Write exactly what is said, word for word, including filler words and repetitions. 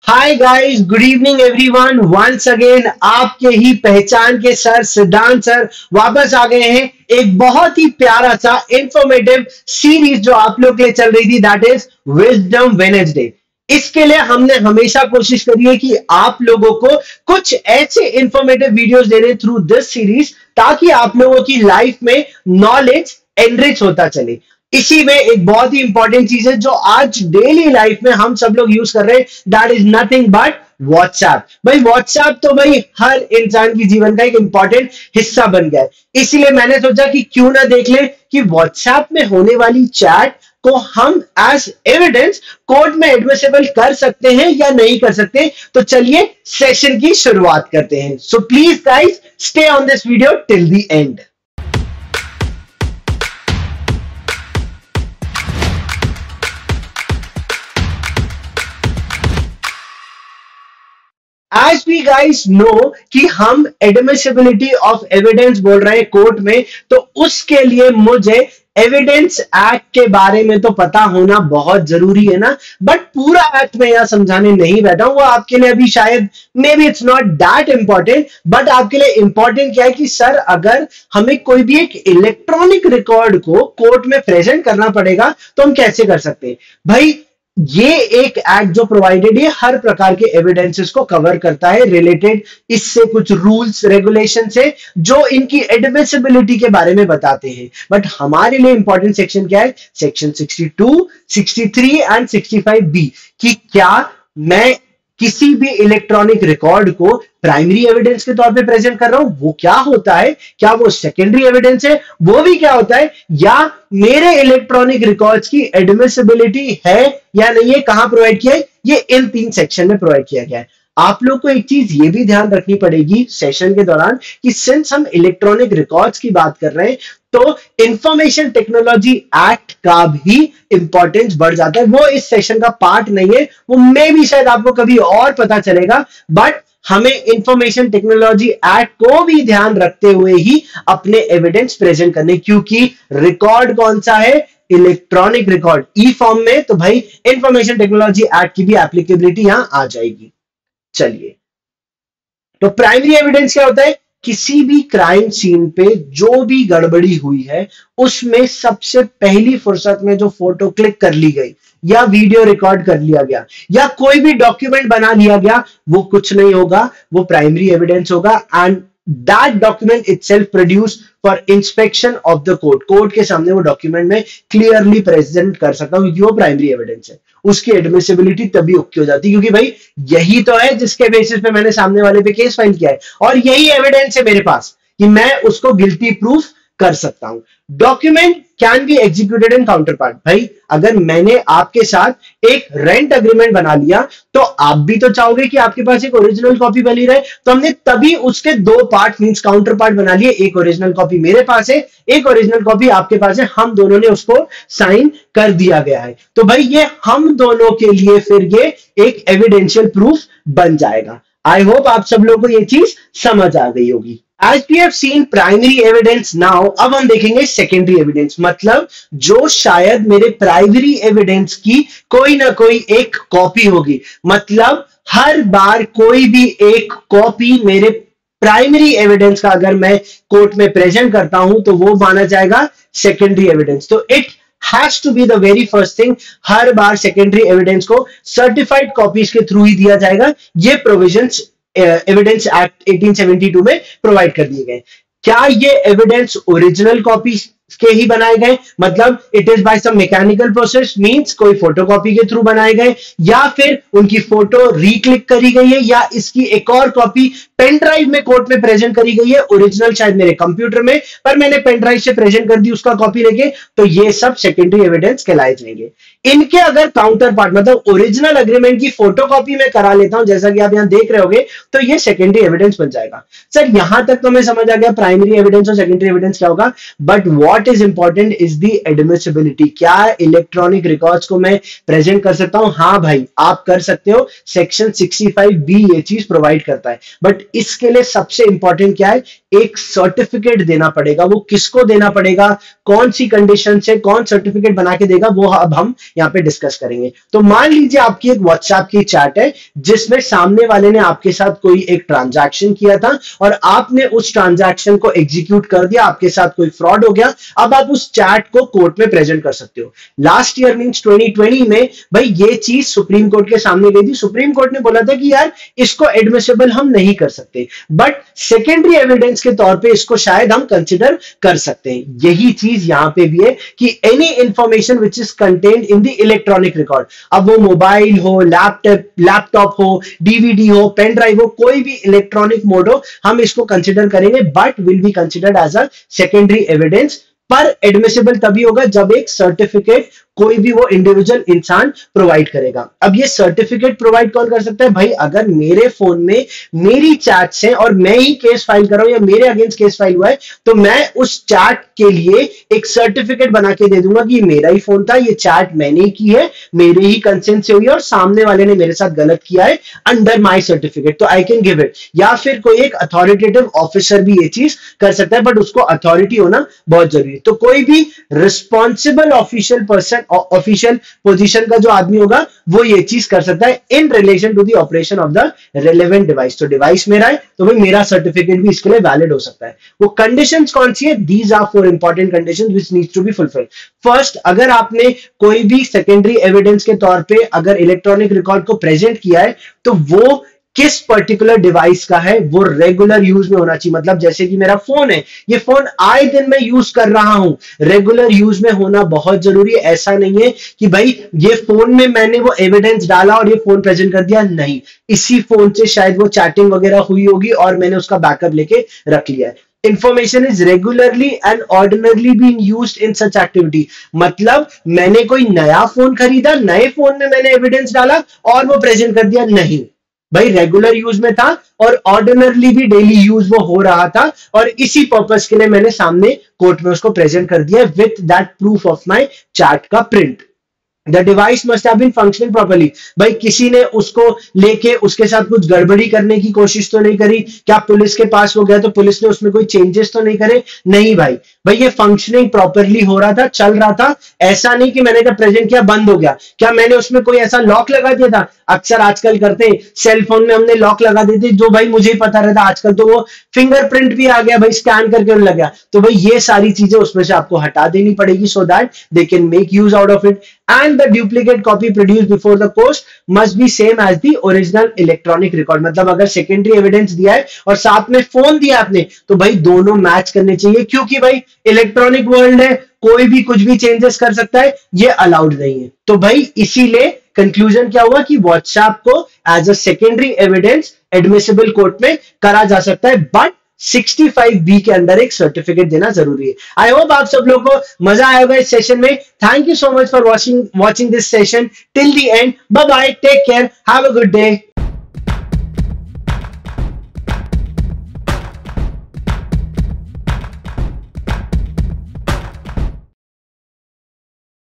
हाय guys, good evening everyone. Once again आपके ही पहचान के सर सिद्धांत सर वापस आ गए हैं एक बहुत ही प्यारा सा इंफॉर्मेटिव सीरीज जो आप लोग के लिए चल रही थी, दैट इज विजडम वेडनेसडे। इसके लिए हमने हमेशा कोशिश करी है कि आप लोगों को कुछ ऐसे इंफॉर्मेटिव वीडियोस देने थ्रू दिस सीरीज, ताकि आप लोगों की लाइफ में नॉलेज एनरिच होता चले। इसी में एक बहुत ही इंपॉर्टेंट चीज है जो आज डेली लाइफ में हम सब लोग यूज कर रहे हैं, that is nothing but WhatsApp. भाई व्हाट्सएप तो भाई हर इंसान की जीवन का एक इंपॉर्टेंट हिस्सा बन गया है। इसीलिए मैंने सोचा कि क्यों ना देख ले कि व्हाट्सएप में होने वाली चैट को हम एज एविडेंस कोर्ट में एडमिसिबल कर सकते हैं या नहीं कर सकते। तो चलिए सेशन की शुरुआत करते हैं। So please guys stay on this video till the end. As we guys know कि हम एडमिसिबिलिटी ऑफ एविडेंस बोल रहे हैं कोर्ट में, तो उसके लिए मुझे एविडेंस एक्ट के बारे में तो पता होना बहुत जरूरी है ना। बट पूरा एक्ट में यहां समझाने नहीं बैठा हूं, वो आपके लिए अभी शायद maybe it's not that important. But आपके लिए इंपॉर्टेंट क्या है कि सर अगर हमें कोई भी एक इलेक्ट्रॉनिक रिकॉर्ड को कोर्ट में प्रेजेंट करना पड़ेगा तो हम कैसे कर सकते हैं। भाई ये एक एक्ट जो प्रोवाइडेड है हर प्रकार के एविडेंसेस को कवर करता है, रिलेटेड इससे कुछ रूल्स रेगुलेशन से जो इनकी एडमिसिबिलिटी के बारे में बताते हैं। बट हमारे लिए इंपॉर्टेंट सेक्शन क्या है, section sixty two, sixty three and sixty five B कि क्या मैं किसी भी इलेक्ट्रॉनिक रिकॉर्ड को प्राइमरी एविडेंस के तौर पे प्रेजेंट कर रहा हूं, वो क्या होता है, क्या वो सेकेंडरी एविडेंस है, वो भी क्या होता है, या मेरे इलेक्ट्रॉनिक रिकॉर्ड्स की एडमिसिबिलिटी है या नहीं है, कहां प्रोवाइड किया है, ये इन तीन सेक्शन में प्रोवाइड किया गया है। आप लोग को एक चीज ये भी ध्यान रखनी पड़ेगी सेशन के दौरान कि सिंस हम इलेक्ट्रॉनिक रिकॉर्ड्स की बात कर रहे हैं तो इंफॉर्मेशन टेक्नोलॉजी एक्ट का भी इंपॉर्टेंस बढ़ जाता है। वो इस सेशन का पार्ट नहीं है, वो मे भी शायद आपको कभी और पता चलेगा, बट हमें इंफॉर्मेशन टेक्नोलॉजी एक्ट को भी ध्यान रखते हुए ही अपने एविडेंस प्रेजेंट करने, क्योंकि रिकॉर्ड कौन सा है, इलेक्ट्रॉनिक रिकॉर्ड ई फॉर्म में, तो भाई इंफॉर्मेशन टेक्नोलॉजी एक्ट की भी एप्लीकेबिलिटी यहां आ जाएगी। चलिए, तो प्राइमरी एविडेंस क्या होता है, किसी भी क्राइम सीन पे जो भी गड़बड़ी हुई है उसमें सबसे पहली फुर्सत में जो फोटो क्लिक कर ली गई या वीडियो रिकॉर्ड कर लिया गया या कोई भी डॉक्यूमेंट बना लिया गया, वो कुछ नहीं होगा, वो प्राइमरी एविडेंस होगा। And that document itself produce for inspection of the court, court के सामने वो डॉक्यूमेंट में क्लियरली प्रेजेंट कर सकता हूं क्योंकि वो प्राइमरी एविडेंस है। उसकी एडमिसिबिलिटी तभी ओके हो जाती है क्योंकि भाई यही तो है जिसके बेसिस पे मैंने सामने वाले पे केस फाइल किया है और यही एविडेंस है मेरे पास कि मैं उसको गिल्टी प्रूफ कर सकता हूं। Document can be executed in counterpart. भाई अगर मैंने आपके साथ एक रेंट अग्रीमेंट बना लिया तो आप भी तो चाहोगे कि आपके पास एक ओरिजिनल कॉपी बनी रहे, तो हमने तभी उसके दो पार्ट मींस काउंटर पार्ट बना लिए। एक ओरिजिनल कॉपी मेरे पास है, एक ओरिजिनल कॉपी आपके पास है, हम दोनों ने उसको साइन कर दिया गया है। तो भाई ये हम दोनों के लिए फिर ये एक एविडेंशियल प्रूफ बन जाएगा। आई होप आप सब लोगों को ये चीज समझ आ गई होगी। As we have seen primary evidence now, अब हम देखेंगे secondary evidence, मतलब जो शायद मेरे प्राइमरी एविडेंस की कोई ना कोई एक कॉपी होगी। मतलब हर बार कोई भी एक कॉपी मेरे प्राइमरी एविडेंस का अगर मैं कोर्ट में प्रेजेंट करता हूं तो वो माना जाएगा सेकेंडरी एविडेंस। तो it has to be the very first thing, हर बार सेकेंडरी एविडेंस को सर्टिफाइड कॉपीज के थ्रू ही दिया जाएगा। ये provisions evidence act eighteen seventy two में प्रोवाइड कर दिए गए। क्या ये एविडेंस ओरिजिनल कॉपी के ही बनाए गए, मतलब it is by some mechanical process means कोई फोटोकॉपी के थ्रू बनाए गए, या फिर उनकी फोटो रिक्लिक करी गई है, या इसकी एक और कॉपी पेन ड्राइव में कोर्ट में प्रेजेंट करी गई है, ओरिजिनल शायद मेरे कंप्यूटर में पर मैंने पेन ड्राइव से प्रेजेंट कर दी उसका कॉपी लेके, तो ये सब सेकेंडरी एविडेंस कहलाए जाएंगे। इनके अगर काउंटर पार्ट मतलब ओरिजिनल अग्रीमेंट की फोटोकॉपी में करा लेता हूं जैसा कि आप यहां देख रहे होगे, तो ये सेकेंडरी एविडेंस बन जाएगा। सर यहां तक तो हमें समझ आ गया प्राइमरी एविडेंस और सेकेंडरी एविडेंस क्या होगा, but what what is important is the admissibility. क्या इलेक्ट्रॉनिक रिकॉर्ड्स को मैं प्रेजेंट कर सकता हूं? हाँ भाई आप कर सकते हो, सेक्शन सिक्सटी फाइव बी ये चीज प्रोवाइड करता है। बट इसके लिए सबसे इंपॉर्टेंट क्या है, एक सर्टिफिकेट देना पड़ेगा। वो किसको देना पड़ेगा, कौन सी कंडीशन से कौन सर्टिफिकेट बना के देगा, वो अब हम यहां पे डिस्कस करेंगे। तो मान लीजिए आपकी एक व्हाट्सएप की चैट है जिसमें सामने वाले ने आपके साथ कोई एक ट्रांजैक्शन किया था और आपने उस ट्रांजैक्शन को एग्जीक्यूट कर दिया, आपके साथ कोई फ्रॉड हो गया। अब आप उस चैट को कोर्ट में प्रेजेंट कर सकते हो। Last year means twenty twenty में भाई ये चीज सुप्रीम कोर्ट के सामने गई थी। सुप्रीम कोर्ट ने बोला था कि यार इसको एडमिसिबल हम नहीं कर सकते, बट सेकेंडरी एविडेंस के तौर पे इसको शायद हम कंसिडर कर सकते हैं। यही चीज यहां पे भी है कि any information which is contained in the electronic record, अब वो मोबाइल हो, लैपटॉप लैपटॉप हो, डीवीडी हो, पेन ड्राइव हो, कोई भी इलेक्ट्रॉनिक मोड हो, हम इसको कंसिडर करेंगे but will be considered as a secondary evidence. पर एडमिसिबल तभी होगा जब एक सर्टिफिकेट कोई भी वो इंडिविजुअल इंसान प्रोवाइड करेगा। अब ये सर्टिफिकेट प्रोवाइड कौन कर सकता है? भाई अगर मेरे फोन में मेरी चैट्स हैं और मैं ही केस फाइल कर रहा हूं या मेरे अगेंस्ट केस फाइल हुआ है, तो मैं उस चैट के लिए एक सर्टिफिकेट बना के दे दूंगा कि मेरा ही फोन था, ये चैट मैंने ही की है, मेरे ही कंसेंट से हुई है और सामने वाले ने मेरे साथ गलत किया है अंडर माई सर्टिफिकेट, तो आई कैन गिव इट। या फिर कोई एक अथॉरिटेटिव ऑफिसर भी ये चीज कर सकता है, बट उसको अथॉरिटी होना बहुत जरूरी है। तो कोई भी responsible official person, official position का जो आदमी होगा वो ये चीज कर सकता है in relation to the operation of the relevant device. Device डिवाइस मेरा है तो भाई मेरा सर्टिफिकेट भी इसके लिए वैलिड हो सकता है। वो कंडीशंस कौन सी है? These are four important conditions which needs to be fulfilled. First, अगर आपने कोई भी सेकेंडरी एविडेंस के तौर पे अगर इलेक्ट्रॉनिक रिकॉर्ड को प्रेजेंट किया है तो वो किस पर्टिकुलर डिवाइस का है, वो रेगुलर यूज में होना चाहिए। मतलब जैसे कि मेरा फोन है, ये फोन आए दिन मैं यूज कर रहा हूं, रेगुलर यूज में होना बहुत जरूरी है। ऐसा नहीं है कि भाई ये फोन में मैंने वो एविडेंस डाला और ये फोन प्रेजेंट कर दिया, नहीं, इसी फोन से शायद वो चैटिंग वगैरह हुई होगी और मैंने उसका बैकअप लेके रख लिया है। Information is regularly and ordinarily being used in such activity। मतलब मैंने कोई नया फोन खरीदा, नए फोन में मैंने एविडेंस डाला और वो प्रेजेंट कर दिया, नहीं भाई, रेगुलर यूज में था और ऑर्डिनरली भी डेली यूज वो हो रहा था और इसी पर्पस के लिए मैंने सामने कोर्ट में उसको प्रेजेंट कर दिया with that proof of my chat का print. The device must have been functioning properly। भाई किसी ने उसको लेके उसके साथ कुछ गड़बड़ी करने की कोशिश तो नहीं करी? क्या पुलिस के पास हो गया तो पुलिस ने उसमें कोई चेंजेस तो नहीं करे? नहीं भाई, भाई ये फंक्शनिंग प्रॉपरली हो रहा था, चल रहा था। ऐसा नहीं कि मैंने जब प्रेजेंट किया बंद हो गया। क्या मैंने उसमें कोई ऐसा लॉक लगा दिया था? अक्सर आजकल करते हैं, सेल फोन में हमने लॉक लगा देते जो भाई मुझे ही पता रहता। आजकल तो वो फिंगरप्रिंट भी आ गया भाई, स्कैन करके लग गया। तो भाई ये सारी चीजें उसमें से आपको हटा देनी पड़ेगी so that they can make use out of it. And the duplicate copy produced before the court must be same as the original electronic record। मतलब अगर secondary evidence दिया है और साथ में फोन दिया आपने तो भाई दोनों मैच करने चाहिए, क्योंकि भाई इलेक्ट्रॉनिक वर्ल्ड है, कोई भी कुछ भी चेंजेस कर सकता है, ये अलाउड नहीं है। तो भाई इसीलिए कंक्लूजन क्या हुआ कि व्हाट्सएप को as a secondary evidence admissible court में करा जा सकता है, बट सिक्सटी फाइव बी के अंदर एक सर्टिफिकेट देना जरूरी है। आई होप आप सब लोगों को मजा आएगा इस सेशन में। Thank you so much for watching watching this session till the end. Bye bye, take care, have a good day.